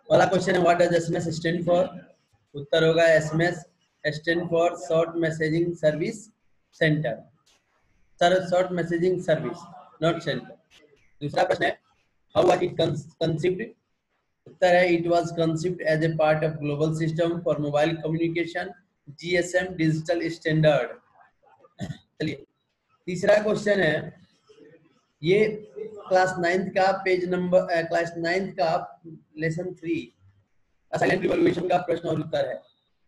पहला क्वेश्चन है what does SMS stand for. उत्तर होगा SMS stand for short messaging service centre, short messaging service not centre. दूसरा प्रश्न है हाउ वाज इट कंसीव्ड। उत्तर है it was conceived as a part of global system for mobile communication GSM digital standard. चलिए तीसरा question है, ये class 9th का पेज नंबर क्लास 9th का लेसन 3 साइलेंट रिवॉल्यूशन का प्रश्न और उत्तर है।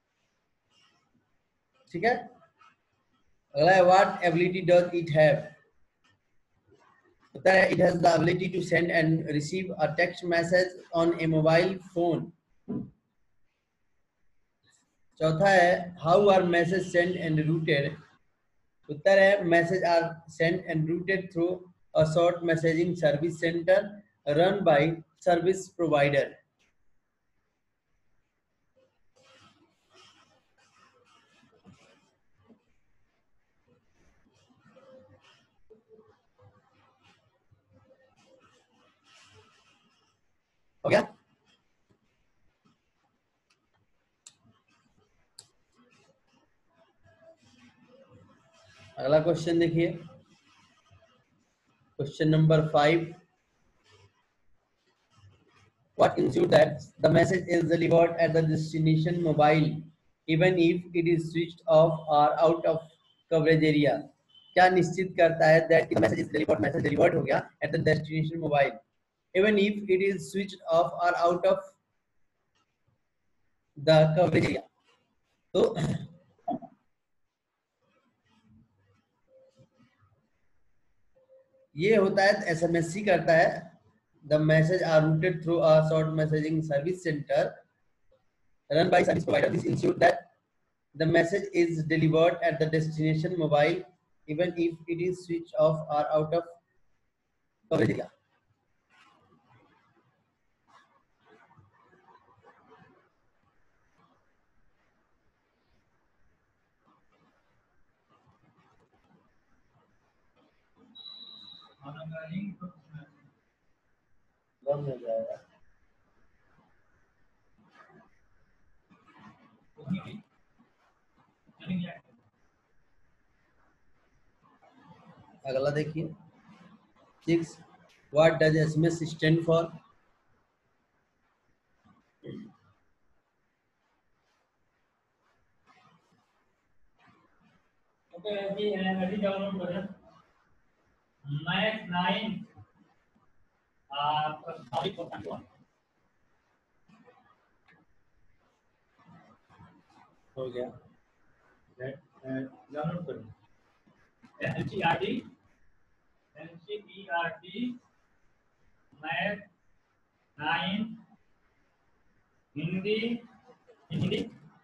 ठीक है, अगला है what ability does it have. उत्तर है it has the ability to send and receive a text message on a mobile phone. चौथा है how are message send and routed. उत्तर है message are send and routed through a short messaging service centre run by service provider. हो गया। अगला question देखिए, question number 5 what ensures that the message is delivered at the destination mobile even if it is switched off or out of coverage area। क्या निश्चित करता है that the message is delivered, message delivered हो गया at the destination mobile even if it is switched off or out of the coverage area। तो ये होता है एसएमएससी करता है the message are routed through a short messaging service center run by service provider। This ensures that the message is delivered at the destination mobile even if it is switched off or out of coverage area। बंद हो जाएगा। अगला देखिए 6 what does SMS stand for. अभी download करें math 9 हो गया, download करें NCERT math 9 Hindi Hindi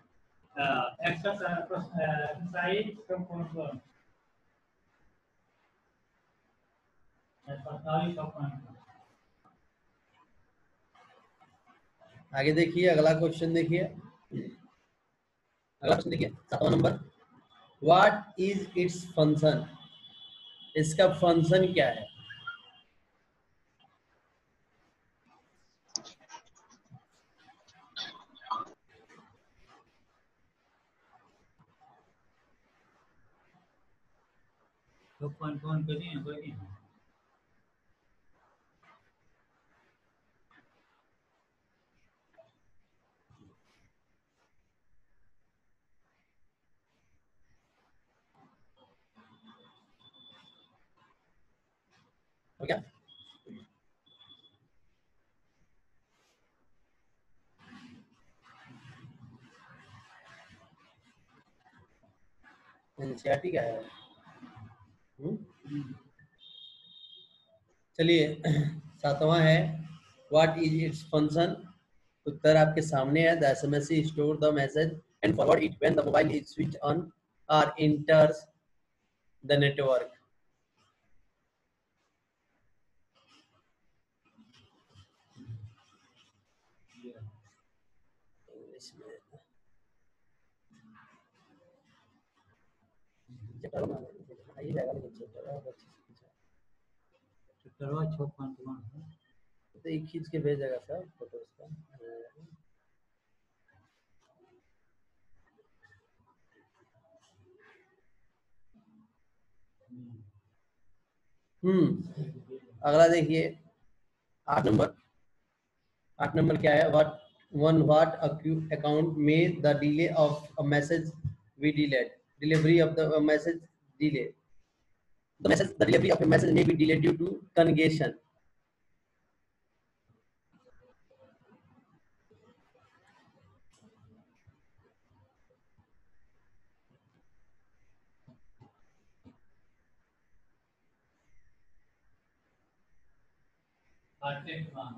exercise component आगे देखिए अगला क्वेश्चन देखिए, अगला क्वेश्चन देखिए 7वां number what is its function. इसका फंक्शन क्या है। तो कौन करिए कोई हो गया, एनसीईआरटी क्या है। चलिए 7वां है व्हाट इज इट्स फंक्शन। उत्तर आपके सामने है the SMS store the message and forward it when the mobile is switch on और enters the network। इंग्लिश में आइए जाएगा लेकिन चैप्टर 56 तो एक खींच के भेजेगा सर फोटो उसका। अगला देखिए 8 नंबर। 8 नंबर क्या है? व्हाट अकाउंट में the delay of a message we delayed, delivery of the message delay, the delivery of a message may be delayed due to congestion. Urgent मांगा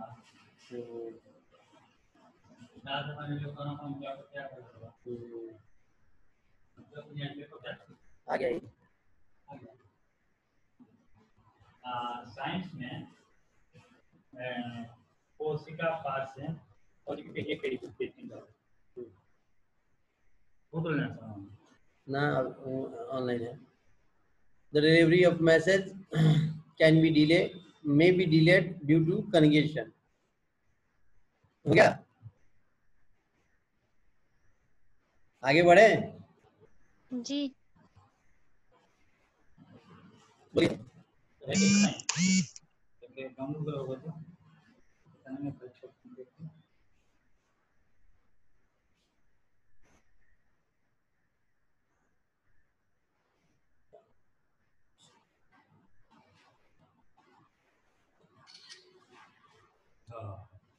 ना जमाने में खाना हम क्या करेगा मतलब ये देखो क्या आ गया ये। आ गया साइंस में कोशिका पास है और ये कई कुछ देखने का गूगल ना ऑनलाइन है। The delivery of message can be delayed, may be delayed due to congestion. हो गया? आगे बढ़े? जी। बोलिए। गूगल होगा तो कहने में परीक्षा देखते हाँ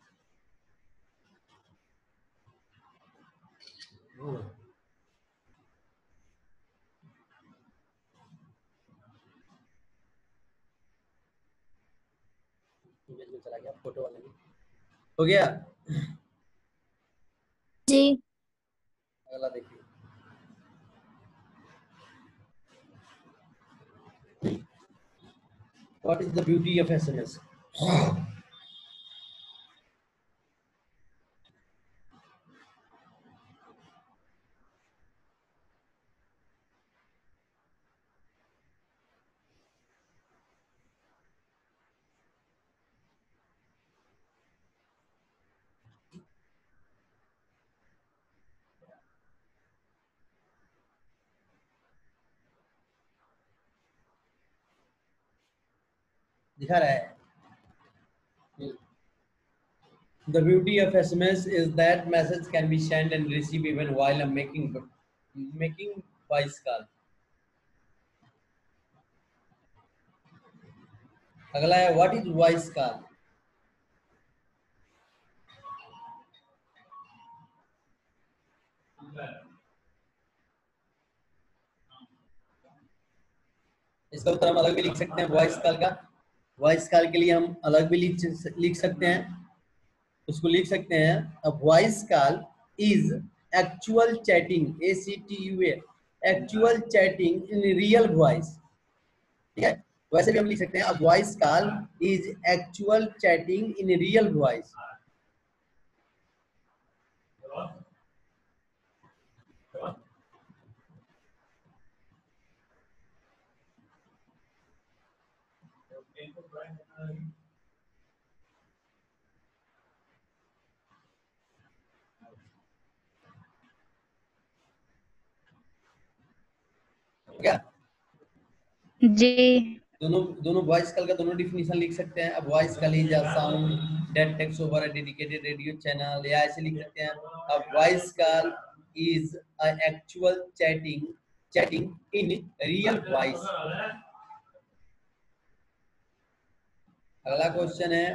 इमेज में चला गया, फोटो वाले में। हो गया? जी। अगला देखिए। What is the beauty of SMS? दिखा रहा है। The beauty of SMS is that message can be sent and received even while I'm making voice call. अगला है what is voice call? इसका उत्तर हम अलग भी लिख सकते हैं वॉइस कॉल का। वॉइस कॉल के लिए हम अलग भी लिख सकते हैं। उसको लिख सकते हैं a voice call is actual chatting, ACTUA, actual chatting in real voice. ठीक है, वैसे भी हम लिख सकते हैं a voice call is actual chatting in real voice. क्या जी। दोनों दोनों वॉइस कॉल का दोनों डिफिनेशन लिख सकते हैं। अब voice call is a sound that takes over a dedicated radio channel, या ऐसे लिख सकते हैं अब voice call is a actual chatting in real voice. अगला क्वेश्चन है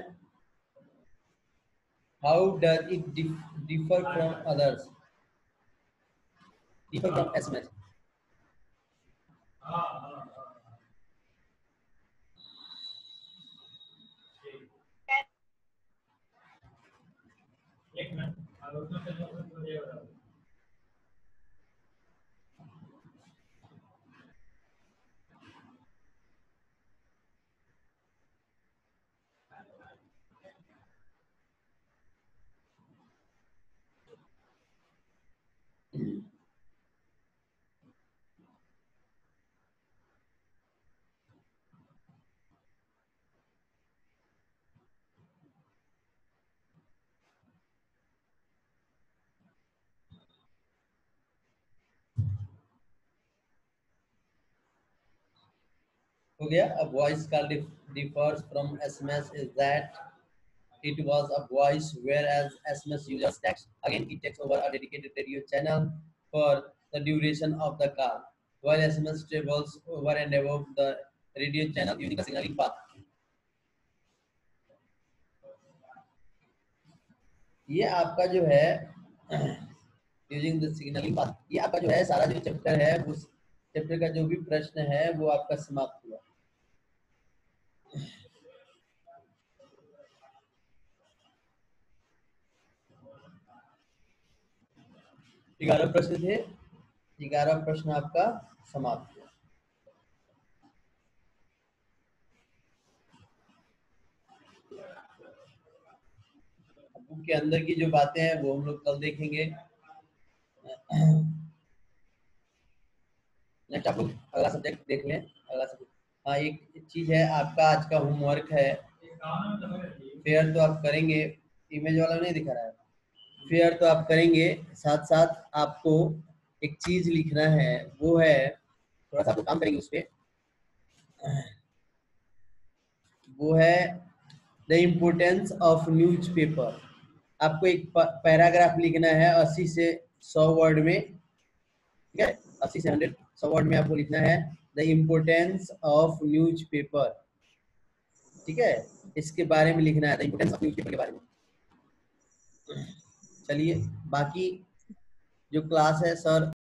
how does it differ from others, differ from SMS. एक minute आलोचना करने को ये बताओ हो गया. A voice call differs from SMS is that it was a voice, whereas SMS uses text. Again, it takes over a dedicated radio channel for the duration of the call, while SMS travels over and above the radio channel using a signaling path. ये आपका जो है using the signalling path, ये आपका जो है सारा जो चैप्टर है, उस चैप्टर का जो भी प्रश्न है वो आपका समाप्त हुआ. 11 प्रश्न थे, 11 प्रश्न आपका समाप्त हुआ. बुक के अंदर की जो बातें हैं वो हम लोग कल देखेंगे. नेक्स्ट आप लोग अगला सब्जेक्ट देख लें. अगला सब्जेक्ट, हाँ एक चीज है, आपका आज का होमवर्क है. फेयर तो आप करेंगे, इमेज वाला नहीं दिखा रहा है. फेयर तो आप करेंगे, साथ साथ आपको एक चीज लिखना है, वो है थोड़ा सा आपको काम करेंगे उस पे, वो है द इम्पोर्टेंस ऑफ न्यूज़पेपर. आपको एक पैराग्राफ लिखना है 80 से 100 वर्ड में, ठीक है, 80 से 100 वर्ड में आपको लिखना है द इम्पोर्टेंस ऑफ न्यूज़पेपर. ठीक है, इसके बारे में लिखना है, द इम्पोर्टेंस ऑफ न्यूज़पेपर के बारे में. चलिए, बाकी जो क्लास है सर